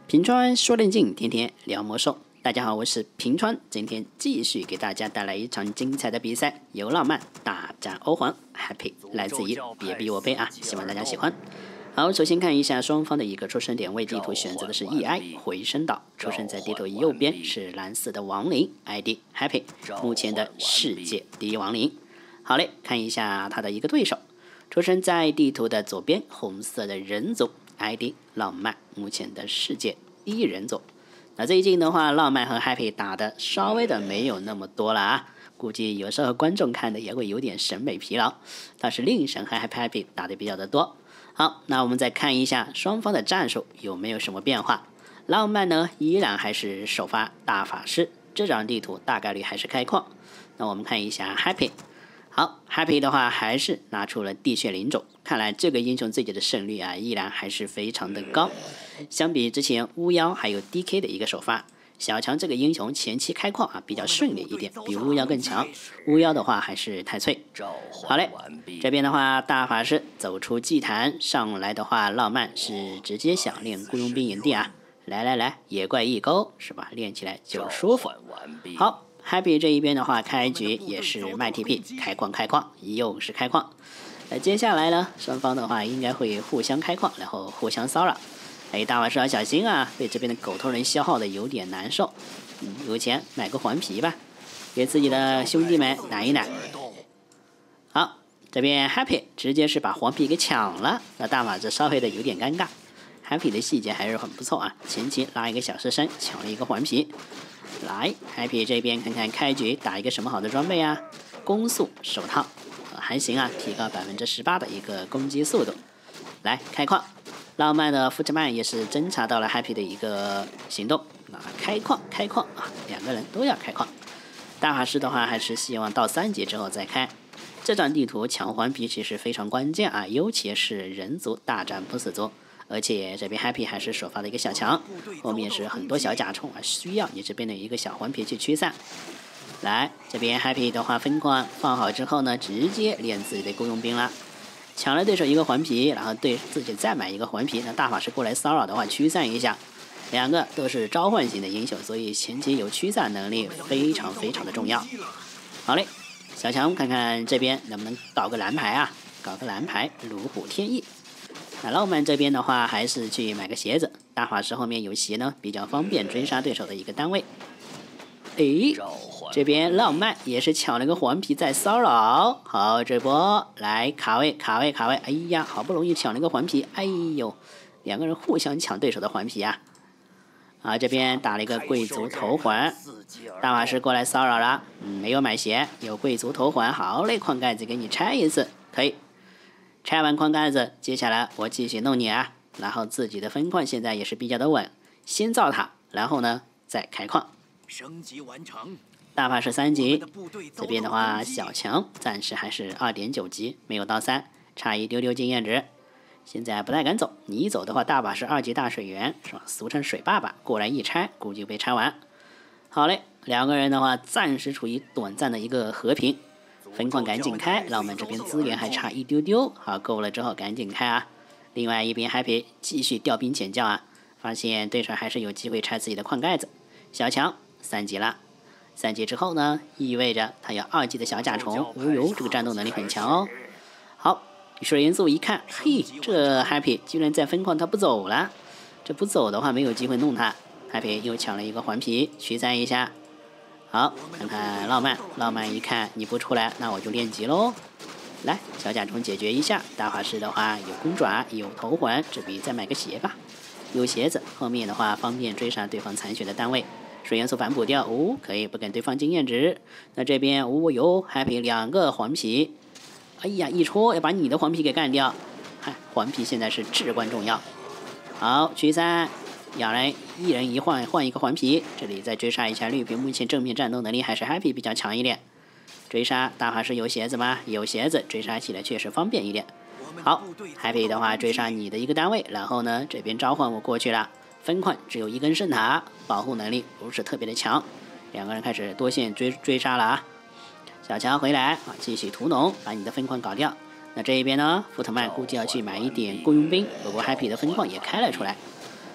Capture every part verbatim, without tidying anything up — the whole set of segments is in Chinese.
平川说电竞，天天聊魔兽。大家好，我是平川，今天继续给大家带来一场精彩的比赛，由浪漫大战欧皇 ，Happy 来自于别逼我背啊，希望大家喜欢。好，首先看一下双方的一个出生点位，地图选择的是 E I 回声岛，出生在地图右边是蓝色的亡灵 ，I D Happy， 目前的世界第一亡灵。好嘞，看一下他的一个对手，出生在地图的左边红色的人族 ，I D 浪漫，目前的世界第一人族。那最近的话，浪漫和 Happy 打的稍微的没有那么多了啊，估计有时候观众看的也会有点审美疲劳。但是令神和 Happy Happy 打的比较的多。好，那我们再看一下双方的战术有没有什么变化。浪漫呢，依然还是首发大法师，这张地图大概率还是开矿。那我们看一下 Happy。好 ，Happy 的话还是拿出了地血灵种，看来这个英雄自己的胜率啊依然还是非常的高。相比之前巫妖还有 D K 的一个首发，小强这个英雄前期开矿啊比较顺利一点，比巫妖更强。巫妖的话还是太脆。好嘞，这边的话大法师走出祭坛上来的话，浪漫是直接想练雇佣兵营地啊，来来来，野怪一勾是吧？练起来就舒服。好。Happy 这一边的话，开局也是卖 T P， 开矿开矿，又是开矿。那接下来呢，双方的话应该会互相开矿，然后互相骚扰。哎，大法师要小心啊，被这边的狗头人消耗的有点难受。嗯，有钱买个黄皮吧，给自己的兄弟们奶一奶。好，这边 Happy 直接是把黄皮给抢了，那大法师稍微的有点尴尬。Happy 的细节还是很不错啊，前期拉一个小狮身，抢了一个黄皮。来 ，Happy 这边看看开局打一个什么好的装备啊？攻速手套、呃、还行啊，提高百分之十八的一个攻击速度。来开矿，浪漫的福特曼也是侦查到了 Happy 的一个行动啊，开矿开矿啊，两个人都要开矿。大法师的话还是希望到三级之后再开。这张地图抢黄皮其实非常关键啊，尤其是人族大战不死族。而且这边 Happy 还是首发的一个小强，后面是很多小甲虫啊，需要你这边的一个小黄皮去驱散。来，这边 Happy 的话分矿放好之后呢，直接练自己的雇佣兵了，抢了对手一个黄皮，然后对自己再买一个黄皮。那大法师过来骚扰的话，驱散一下，两个都是召唤型的英雄，所以前期有驱散能力非常非常的重要。好嘞，小强看看这边能不能搞个蓝牌啊？搞个蓝牌，如虎添翼。那浪漫这边的话，还是去买个鞋子。大法师后面有鞋呢，比较方便追杀对手的一个单位。诶，这边浪漫也是抢了个黄皮在骚扰。好，这波来卡位卡位卡位。哎呀，好不容易抢了个黄皮，哎呦，两个人互相抢对手的黄皮啊。啊，这边打了一个贵族头环，大法师过来骚扰了。嗯，没有买鞋，有贵族头环。好嘞，矿盖子给你拆一次，可以。拆完矿盖子，接下来我继续弄你啊！然后自己的分矿现在也是比较的稳，先造塔，然后呢再开矿。 升级完成。 大法师三级，这边的话小强暂时还是二点九级，没有到三，差一丢丢经验值。现在不太敢走，你一走的话，大法师二级大水源是吧？俗称水爸爸过来一拆，估计被拆完。好嘞，两个人的话暂时处于短暂的一个和平。分矿赶紧开，浪漫这边资源还差一丢丢，好够了之后赶紧开啊！另外一边 Happy 继续调兵遣将啊，发现对手还是有机会拆自己的矿盖子。小强三级了，三级之后呢，意味着他有二级的小甲虫，哦呦，这个战斗能力很强哦。好，水元素一看，嘿，这 Happy 居然在分矿他不走了，这不走的话没有机会弄他。Happy 又抢了一个黄皮，驱散一下。好，看看浪漫，浪漫一看你不出来，那我就练级喽。来，小甲虫解决一下。大法师的话有弓爪，有头环，这笔再买个鞋吧。有鞋子，后面的话方便追杀对方残血的单位。水元素反补掉，哦，可以不给对方经验值。那这边哦哟 ，Happy 两个黄皮，哎呀，一戳要把你的黄皮给干掉。嗨，黄皮现在是至关重要。好，驱散。两人一人一换，换一个黄皮，这里再追杀一下绿皮。目前正面战斗能力还是 Happy 比较强一点。追杀大法师有鞋子吗？有鞋子，追杀起来确实方便一点。好 ，Happy 的话追杀你的一个单位，然后呢这边召唤我过去了。分矿只有一根圣塔，保护能力不是特别的强。两个人开始多线追追杀了啊！小强回来啊，继续屠农，把你的分矿搞掉。那这一边呢，福特曼估计要去买一点雇佣兵，不过 Happy 的分矿也开了出来。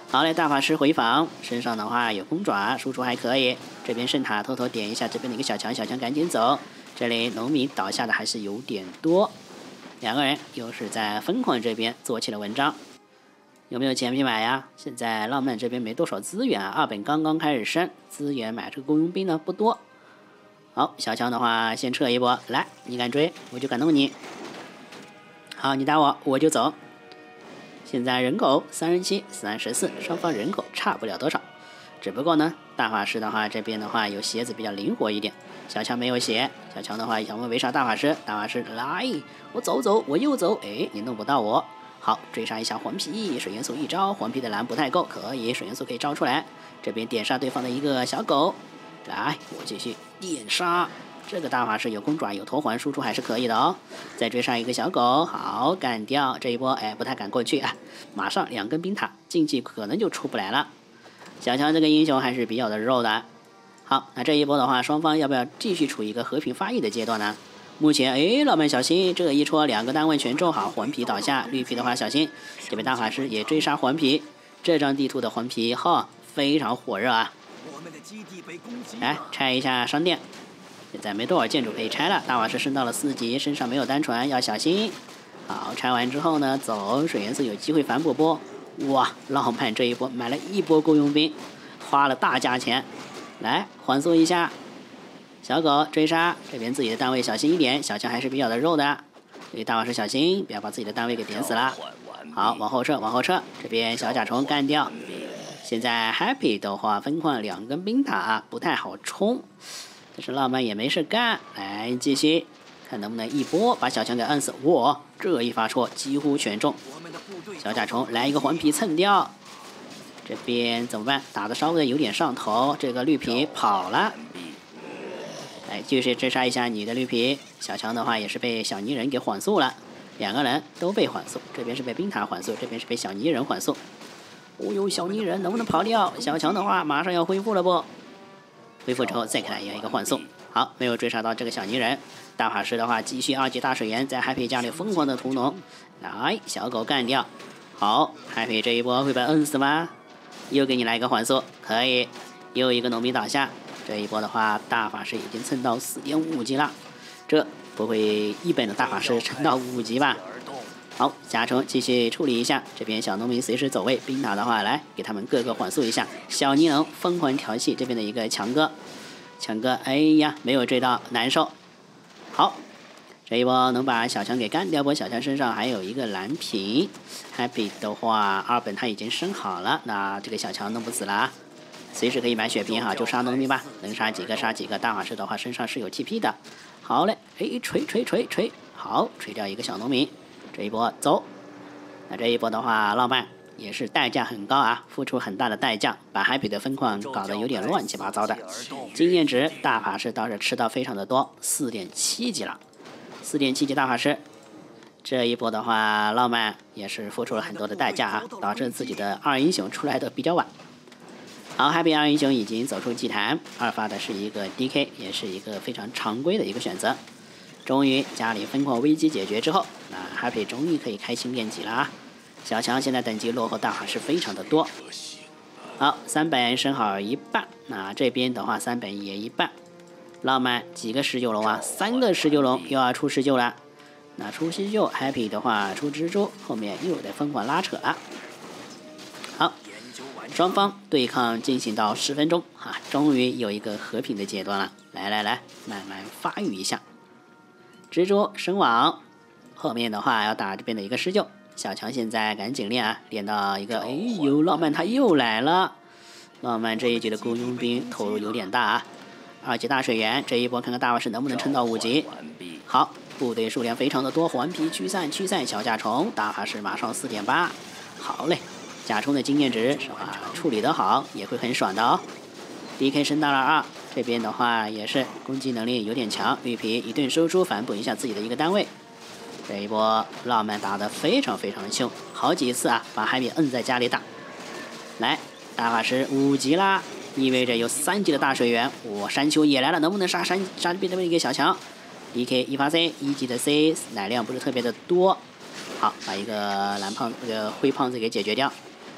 好嘞，大法师回防，身上的话有空爪，输出还可以。这边圣塔偷偷点一下这边的一个小强，小强赶紧走。这里农民倒下的还是有点多，两个人又是在疯狂这边做起了文章。有没有钱去买呀？现在浪漫这边没多少资源啊，二本刚刚开始升，资源买这个雇佣兵呢不多。好，小强的话先撤一波，来，你敢追，我就敢弄你。好，你打我，我就走。现在人口三十七、三十四，双方人口差不了多少。只不过呢，大法师的话这边的话有鞋子比较灵活一点，小强没有鞋。小强的话想问围杀大法师，大法师来，我走走，我又走，哎，你弄不到我。好，追杀一下黄皮，水元素一招，黄皮的蓝不太够，可以，水元素可以招出来。这边点杀对方的一个小狗，来，我继续点杀。这个大法师有公爪有头环，输出还是可以的哦。再追杀一个小狗，好，干掉这一波，哎，不太敢过去啊，马上两根冰塔，进去可能就出不来了。小强这个英雄还是比较的肉的。好，那这一波的话，双方要不要继续处于一个和平发育的阶段呢？目前，哎，老板小心，这个一戳两个单位全中，好，黄皮倒下，绿皮的话小心。这边大法师也追杀黄皮，这张地图的黄皮哈非常火热啊。来拆一下商店，现在没多少建筑可以拆了。大法师升到了四级，身上没有单传，要小心。好，拆完之后呢，走，水元素有机会反补波。哇，浪漫这一波买了一波雇佣兵，花了大价钱。来缓速一下。小狗追杀，这边自己的单位小心一点，小强还是比较的肉的，所以大法师小心，不要把自己的单位给点死了。好，往后撤，往后撤，这边小甲虫干掉。现在 Happy 的话分矿两根冰塔啊，不太好冲，但是浪漫也没事干，来继续看能不能一波把小强给摁死。哇，这一发戳几乎全中，小甲虫来一个环皮蹭掉。这边怎么办？打的稍微有点上头，这个绿皮跑了。来，继续追杀一下你的绿皮。小强的话也是被小泥人给缓速了，两个人都被缓速，这边是被冰塔缓速，这边是被小泥人缓速。哦呦，小泥人能不能跑掉？小强的话马上要恢复了不？恢复之后再给他一个缓速。好，没有追杀到这个小泥人。大法师的话继续二级大水源，在 Happy 家里疯狂的屠农。来，小狗干掉。好 ，Happy 这一波会被摁死吗？又给你来一个缓速，可以。又一个农民倒下。这一波的话，大法师已经蹭到 四点五 级了，这不会一本的大法师蹭到五级吧？好，甲虫继续处理一下，这边小农民随时走位，冰塔的话来给他们各个缓速一下。小尼龙疯狂调戏这边的一个强哥，强哥哎呀没有追到，难受。好，这一波能把小强给干掉不？小强身上还有一个蓝瓶 ，Happy 的话二本他已经升好了，那这个小强弄不死了啊。随时可以买血瓶哈，就杀农民吧，能杀几个杀几个。大法师的话身上是有 T P 的。好嘞，哎，锤锤锤锤，好，锤掉一个小农民。这一波走，那这一波的话，浪漫也是代价很高啊，付出很大的代价，把 Happy 的分矿搞得有点乱七八糟的。经验值大法师倒是吃到非常的多， 四点七 级了， 四点七 级大法师。这一波的话，浪漫也是付出了很多的代价啊，导致自己的二英雄出来的比较晚。好 ，Happy 二英雄已经走出祭坛，二发的是一个 D K， 也是一个非常常规的一个选择。终于家里分矿危机解决之后，那 Happy 终于可以开心练级了啊！小强现在等级落后大法师非常的多。好，三本升好一半，那这边的话三本也一半。浪漫几个施救龙啊？三个施救龙又要出施救了。那出施救 ，Happy 的话出蜘蛛，后面又得疯狂拉扯了。好。双方对抗进行到十分钟啊，终于有一个和平的阶段了。来来来，慢慢发育一下。蜘蛛身亡，后面的话要打这边的一个施救。小强现在赶紧练啊，练到一个，哎呦，浪漫他又来了。浪漫这一局的雇佣兵投入有点大啊。二级大水源，这一波看看大法师能不能撑到五级。好，部队数量非常的多，黄皮驱散驱散小甲虫，大法师马上 四点八， 好嘞。甲虫的经验值是吧？处理得好也会很爽的哦。D K 升到了二，这边的话也是攻击能力有点强，绿皮一顿输出反补一下自己的一个单位。这一波浪漫打得非常非常的凶，好几次啊把海米摁在家里打。来，大法师五级啦，意味着有三级的大水源。哇，山丘也来了，能不能杀山杀这边的一个小强 ？D K 一发 C， 一级的 C 奶量不是特别的多。好，把一个蓝胖这个灰胖子给解决掉。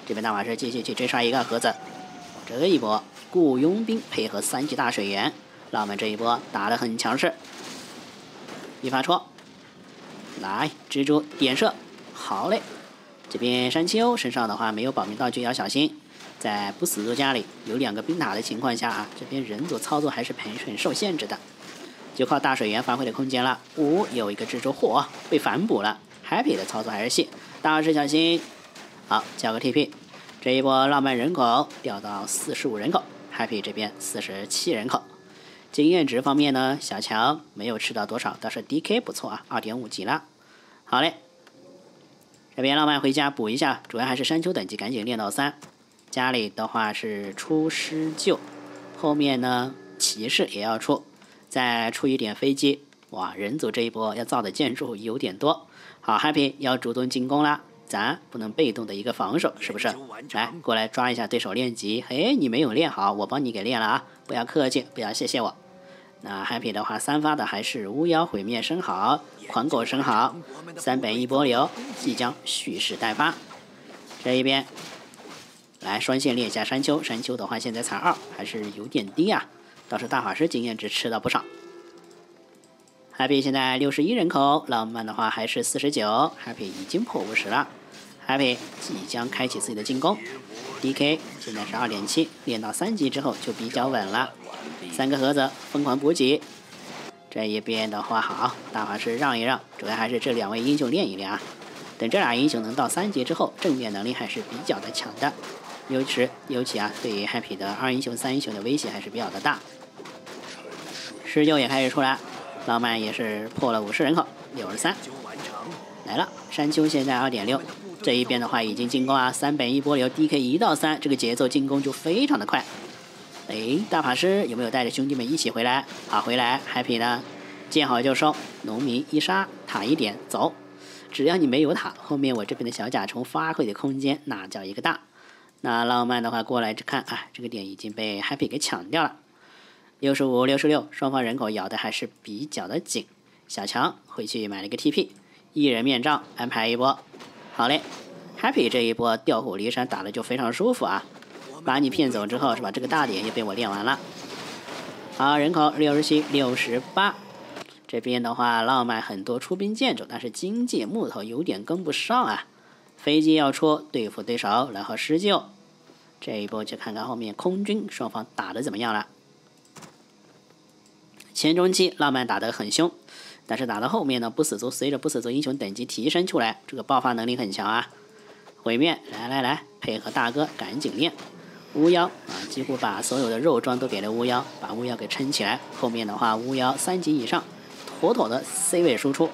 这边大法师继续去追杀一个盒子，这一波雇佣兵配合三级大水源，浪漫这一波打得很强势。一发戳，来蜘蛛点射，好嘞。这边山丘身上的话没有保命道具要小心，在不死族家里有两个冰塔的情况下啊，这边人族操作还是很很受限制的，就靠大水源发挥的空间了。五、哦、有一个蜘蛛，嚯，被反捕了。Happy 的操作还是细，大法师小心。好，交个 T P。这一波浪漫人口掉到四十五人口 ，Happy 这边四十七人口。经验值方面呢，小强没有吃到多少，倒是 D K 不错啊， 二点五 级了。好嘞，这边浪漫回家补一下，主要还是山丘等级赶紧练到三。家里的话是出施救，后面呢骑士也要出，再出一点飞机。哇，人族这一波要造的建筑有点多。好 ，Happy 要主动进攻啦，咱不能被动的一个防守，是不是？来，过来抓一下对手练级。嘿，你没有练好，我帮你给练了啊！不要客气，不要谢谢我。那 Happy 的话，三发的还是巫妖毁灭生蚝、狂狗生蚝，三本一波流，即将蓄势待发。这一边，来双线练一下山丘，山丘的话现在才二，还是有点低啊。倒是大法师经验值吃到不少。Happy 现在六十一人口，浪漫的话还是四十九 ，Happy 已经破五十了。Happy 即将开启自己的进攻 ，D K 现在是 二点七， 练到三级之后就比较稳了。三个盒子疯狂补给，这一边的话好，大法师让一让，主要还是这两位英雄练一练啊。等这俩英雄能到三级之后，正面能力还是比较的强的，尤其尤其啊，对于 Happy 的二英雄、三英雄的威胁还是比较的大。施救也开始出来，浪漫也是破了五十人口，六十三，来了。山丘现在 二点六， 这一边的话已经进攻啊，三本一波流 D K 一到三，这个节奏进攻就非常的快。哎，大法师有没有带着兄弟们一起回来？好，回来 ，Happy 呢？见好就收，农民一杀，塔一点，走。只要你没有塔，后面我这边的小甲虫发挥的空间那叫一个大。那浪漫的话过来看啊，这个点已经被 Happy 给抢掉了。六十五、六十六，双方人口咬的还是比较的紧。小强回去买了一个 T P， 一人面罩安排一波。好嘞 ，Happy 这一波调虎离山打的就非常舒服啊。把你骗走之后是吧？这个大点也被我练完了。好，人口六十七、六十八。这边的话，浪漫很多出兵建筑，但是经济木头有点跟不上啊。飞机要出对付对手，然后施救。这一波就看看后面空军双方打的怎么样了。前中期浪漫打得很凶，但是打到后面呢，不死族随着不死族英雄等级提升出来，这个爆发能力很强啊。毁灭，来来来，配合大哥赶紧练。巫妖啊，几乎把所有的肉装都给了巫妖，把巫妖给撑起来。后面的话，巫妖三级以上，妥妥的 C 位输出。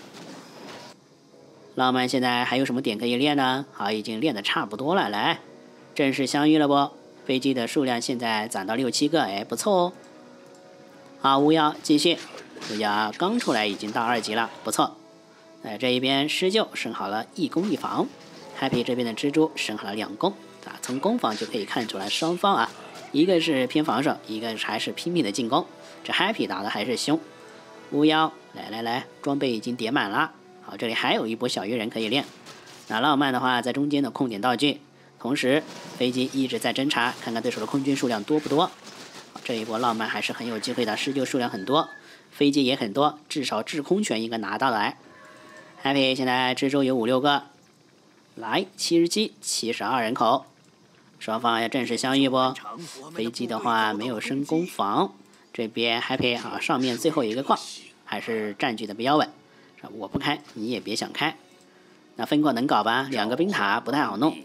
浪漫现在还有什么点可以练呢？好，已经练得差不多了。来，正式相遇了不？飞机的数量现在攒到六七个，哎，不错哦。好，巫妖继续，巫妖刚出来已经到二级了，不错。哎，这一边施救升好了一攻一防 ，Happy 这边的蜘蛛升好了两攻。啊，从攻防就可以看出来，双方啊，一个是偏防守，一个还是拼命的进攻。这 Happy 打的还是凶。巫妖，来来来，装备已经叠满了。好，这里还有一波小鱼人可以练。那浪漫的话，在中间的控点道具，同时飞机一直在侦查，看看对手的空军数量多不多。好，这一波浪漫还是很有机会的，施救数量很多，飞机也很多，至少制空权应该拿到来。Happy 现在蜘蛛有五六个，来七十七、七十二人口。双方要正式相遇不？飞机的话没有升攻防，这边 Happy 啊，上面最后一个矿还是占据的比较稳。我不开，你也别想开。那分矿能搞吧？两个冰塔不太好弄。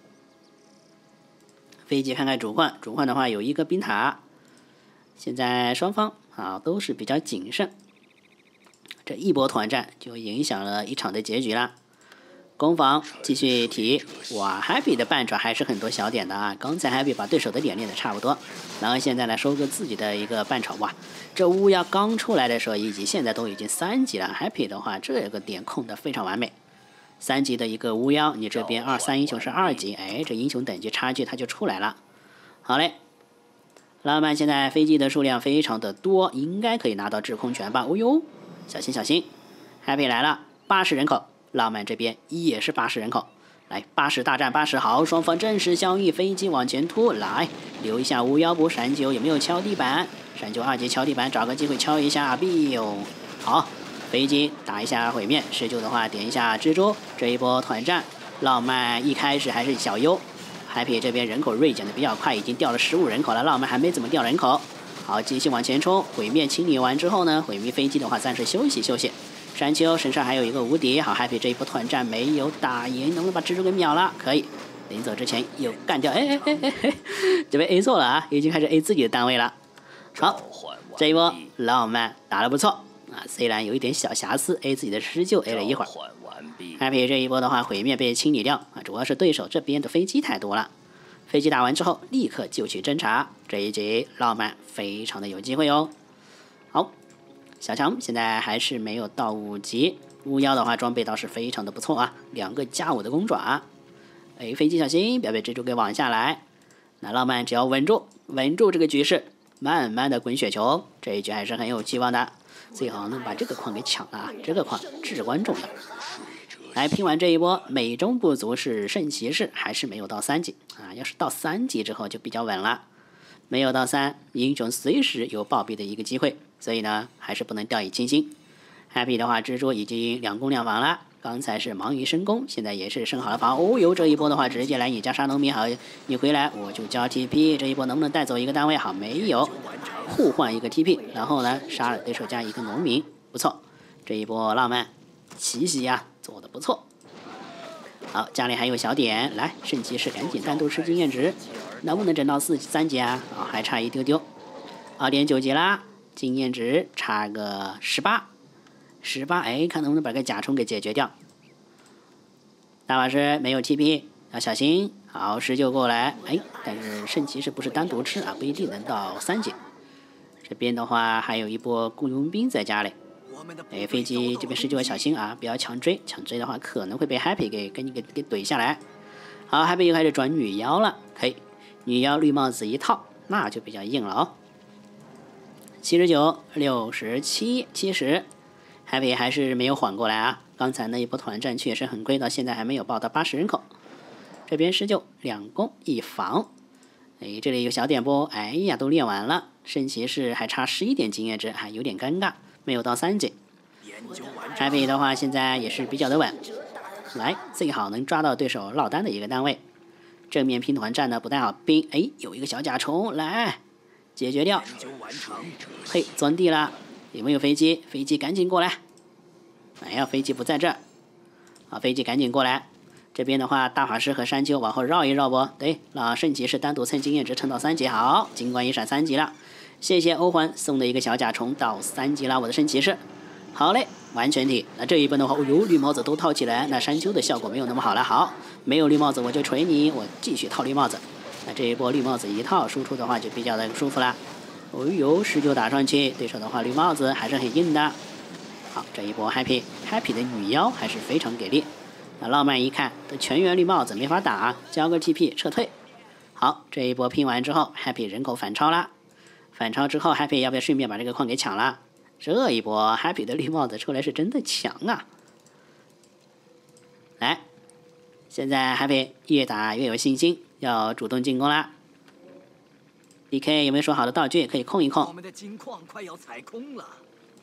飞机看看主矿，主矿的话有一个冰塔。现在双方啊都是比较谨慎，这一波团战就影响了一场的结局了。攻防继续提，哇 ，Happy 的半爪还是很多小点的啊！刚才 Happy 把对手的点练的差不多，然后现在来收割自己的一个半爪，哇，这巫妖刚出来的时候一级，现在都已经三级了 ，Happy 的话这个点控的非常完美，三级的一个巫妖，你这边二三英雄是二级，哎，这英雄等级差距它就出来了。好嘞，浪漫现在飞机的数量非常的多，应该可以拿到制空权吧？哦呦，小心小心 ，Happy 来了，八十人口。浪漫这边也是八十人口， 来，八十大战八十，好，双方正式相遇，飞机往前突，来，留一下无妖不闪九，有没有敲地板？闪九二级敲地板，找个机会敲一下 B 哦，好，飞机打一下毁灭，十九的话点一下蜘蛛，这一波团战，浪漫一开始还是小优 ，Happy 这边人口锐减的比较快，已经掉了十五人口了，浪漫还没怎么掉人口，好，继续往前冲，毁灭清理完之后呢，毁灭飞机的话暂时休息休息。山丘身上还有一个无敌，好 Happy 这一波团战没有打赢，能不能把蜘蛛给秒了？可以，临走之前又干掉，哎哎哎哎哎，这边 A 错了啊，已经开始 A 自己的单位了。好，这一波浪漫打得不错啊，虽然有一点小瑕疵 ，A 自己的施救 A 了一会儿。Happy 这一波的话，毁灭被清理掉啊，主要是对手这边的飞机太多了。飞机打完之后，立刻就去侦查，这一局浪漫非常的有机会哦。好。小强现在还是没有到五级，巫妖的话装备倒是非常的不错啊，两个加五的弓爪。哎，飞机小心，不要被蜘蛛给网下来。那浪漫只要稳住，稳住这个局势，慢慢的滚雪球，这一局还是很有希望的。最好能把这个矿给抢了啊，这个矿至关重要。来拼完这一波，美中不足是圣骑士，还是没有到三级啊？要是到三级之后就比较稳了。没有到三，英雄随时有暴毙的一个机会，所以呢，还是不能掉以轻心。Happy 的话，蜘蛛已经两攻两防了，刚才是忙于升攻，现在也是升好了防。哦哟，这一波的话，直接来你家杀农民，好，你回来我就交 T P， 这一波能不能带走一个单位？好，没有，互换一个 T P， 然后呢，杀了对手家一个农民，不错，这一波浪漫奇袭呀，做的不错。好，家里还有小点，来，圣骑士赶紧单独吃经验值，能不能整到四三级啊？啊、哦，还差一丢丢，二点九级啦，经验值差个十八，十八，哎，看能不能把个甲虫给解决掉。大法师没有 T P， 要小心。好，十九过来，哎，但是圣骑士不是单独吃啊，不一定能到三级。这边的话还有一波雇佣兵在家里。哎，飞机这边十九要小心啊，不要强追，强追的话可能会被 Happy 给给你给给怼下来。好 ，Happy 又开始转女妖了，可以，女妖绿帽子一套，那就比较硬了哦。七十九、六十七、七十 ，Happy 还是没有缓过来啊。刚才那一波团战确实很亏，到现在还没有报到八十人口。这边十九两攻一防，哎，这里有小点波，哎呀，都练完了。圣骑士还差十一点经验值，还有点尴尬。没有到三级 ，Happy 的话现在也是比较的稳，来最好能抓到对手落单的一个单位。正面拼团战呢不太好拼，哎，有一个小甲虫来解决掉，嘿，钻地了，有没有飞机？飞机赶紧过来！哎呀，飞机不在这儿，好，飞机赶紧过来。这边的话，大法师和山丘往后绕一绕不？对，让圣骑士单独蹭经验值蹭到三级，好，金冠一闪三级了。谢谢欧环送的一个小甲虫到三级了，我的圣骑士。好嘞，完全体。那这一波的话，哦呦，绿帽子都套起来，那山丘的效果没有那么好了。好，没有绿帽子我就锤你，我继续套绿帽子。那这一波绿帽子一套，输出的话就比较的舒服啦。哦呦，十九打上去，对手的话绿帽子还是很硬的。好，这一波 Happy Happy 的女妖还是非常给力。那浪漫一看，这全员绿帽子没法打，交个 T P 撤退。好，这一波拼完之后 ，Happy 人口反超啦。反超之后 ，Happy 要不要顺便把这个矿给抢了？这一波 Happy 的绿帽子出来是真的强啊！来，现在 Happy 越打越有信心，要主动进攻啦。D K 有没有说好的道具可以控一控？ 我们的金矿快要采空了。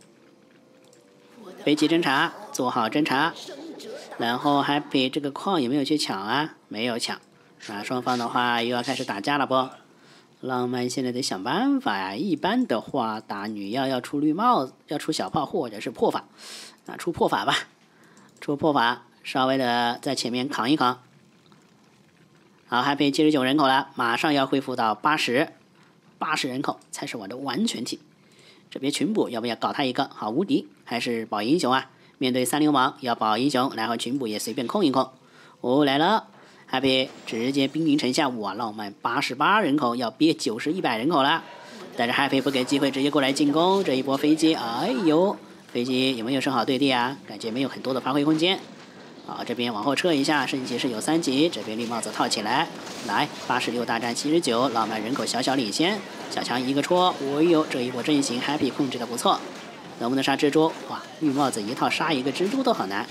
飞机侦察，做好侦察。然后 Happy 这个矿有没有去抢啊？没有抢。那双方的话又要开始打架了不？浪漫现在得想办法呀！一般的话，打女妖要出绿帽子，要出小炮或者是破法，那出破法吧，出破法，稍微的在前面扛一扛。好 ，Happy 七十九人口了，马上要恢复到八十，八十人口才是我的完全体。这边群补要不要搞他一个？好，无敌还是保英雄啊？面对三流氓要保英雄，然后群补也随便控一控。哦，来了。Happy 直接兵临城下，哇！浪漫八十八人口要憋九十一百人口了，但是 Happy 不给机会，直接过来进攻。这一波飞机，哎呦，飞机有没有升好对地啊？感觉没有很多的发挥空间。好，这边往后撤一下，圣骑士有三级，这边绿帽子套起来，来八十六大战七十九，浪漫人口小小领先，小强一个戳，哎呦，这一波阵型 Happy 控制的不错，能不能杀蜘蛛？哇，绿帽子一套杀一个蜘蛛都好难。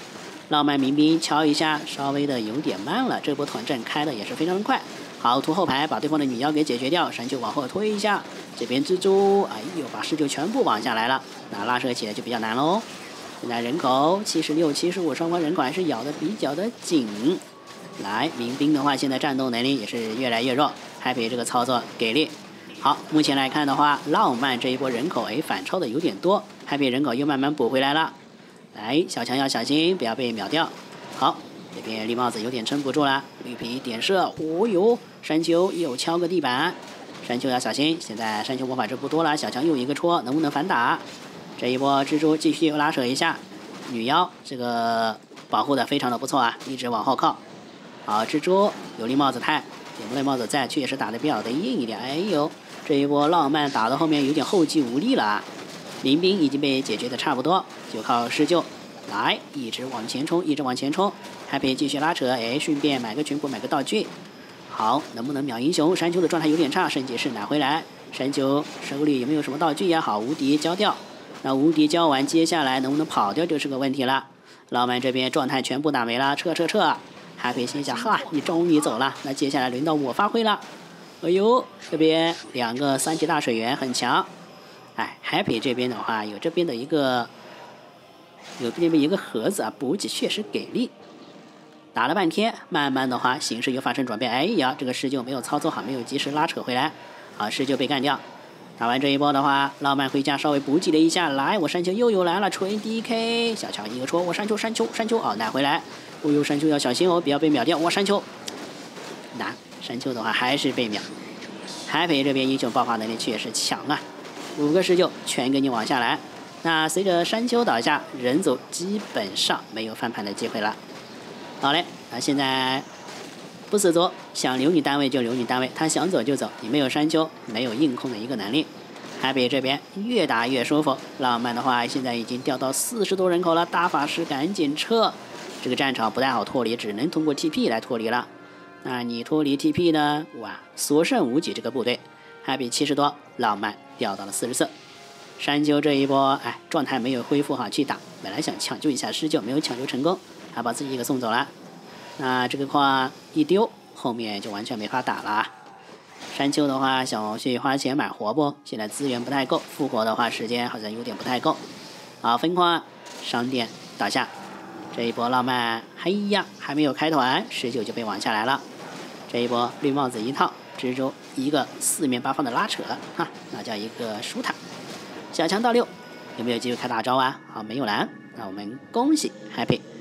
浪漫民兵敲一下，稍微的有点慢了。这波团战开的也是非常的快。好，拖后排把对方的女妖给解决掉，山丘往后推一下。这边蜘蛛，哎呦，把狮鹫全部绑下来了。那拉扯起来就比较难喽。现在人口七十六、七十五，双方人口还是咬得比较的紧。来，民兵的话，现在战斗能力也是越来越弱。Happy 这个操作给力。好，目前来看的话，浪漫这一波人口哎反超的有点多 ，Happy 人口又慢慢补回来了。来，小强要小心，不要被秒掉。好，这边绿帽子有点撑不住了，绿皮点射，哦呦，山丘又敲个地板，山丘要小心。现在山丘魔法值不多了，小强又一个戳，能不能反打？这一波蜘蛛继续拉扯一下，女妖这个保护的非常的不错啊，一直往后靠。好，蜘蛛有绿帽子太，有绿帽子在，确实打的比较的硬一点。哎呦，这一波浪漫打到后面有点后继无力了啊。民兵已经被解决的差不多，就靠施救来，一直往前冲，一直往前冲。Happy 继续拉扯，哎，顺便买个群谱，买个道具。好，能不能秒英雄？山丘的状态有点差，升级是拿回来。山丘手里有没有什么道具呀？好，无敌交掉。那无敌交完，接下来能不能跑掉就是个问题了。浪漫这边状态全部打没了，撤撤撤。Happy 心想，哈，你终于走了，那接下来轮到我发挥了。哎呦，这边两个三级大水源很强。哎 ，Happy 这边的话有这边的一个有这边一个盒子啊，补给确实给力。打了半天，慢慢的话形势又发生转变。哎呀，这个狮鹫没有操作好，没有及时拉扯回来，啊，狮鹫被干掉。打完这一波的话，浪漫回家稍微补给了一下，来，我山丘又有来了，锤 D K， 小强一个戳，我山丘山丘山丘哦，拿回来。哦呦，山丘要小心哦，不要被秒掉。我山丘，拿山丘的话还是被秒。Happy 这边英雄爆发能力确实强啊，五个狮鹫全给你往下来。那随着山丘倒下，人族基本上没有翻盘的机会了。好嘞，那现在不死族想留你单位就留你单位，他想走就走，你没有山丘，没有硬控的一个能力。Happy 这边越打越舒服，浪漫的话现在已经掉到四十多人口了，大法师赶紧撤，这个战场不太好脱离，只能通过 T P 来脱离了。那你脱离 T P 呢？哇，所剩无几这个部队 ，Happy 七十多，浪漫掉到了四十四。山丘这一波，哎，状态没有恢复好去打，本来想抢救一下狮鹫，没有抢救成功，还把自己给送走了。那这个矿一丢，后面就完全没法打了。山丘的话，想去花钱买活不？现在资源不太够，复活的话时间好像有点不太够。好，分矿商店倒下，这一波浪漫，哎呀，还没有开团，狮鹫就被网下来了。这一波绿帽子一套，蜘蛛一个四面八方的拉扯，哈，那叫一个舒坦。小强到六，有没有机会开大招啊？好，没有蓝，那我们恭喜 Happy。